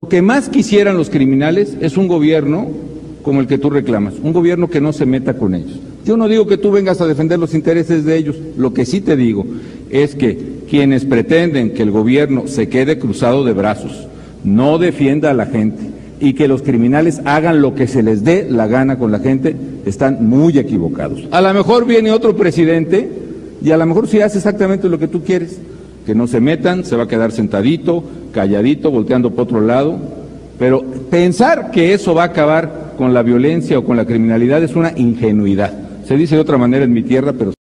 Lo que más quisieran los criminales es un gobierno como el que tú reclamas, un gobierno que no se meta con ellos. Yo no digo que tú vengas a defender los intereses de ellos, lo que sí te digo es que quienes pretenden que el gobierno se quede cruzado de brazos, no defienda a la gente y que los criminales hagan lo que se les dé la gana con la gente, están muy equivocados. A lo mejor viene otro presidente y a lo mejor sí hace exactamente lo que tú quieres, que no se metan, se va a quedar sentadito, calladito, volteando para otro lado, pero pensar que eso va a acabar con la violencia o con la criminalidad es una ingenuidad. Se dice de otra manera en mi tierra, pero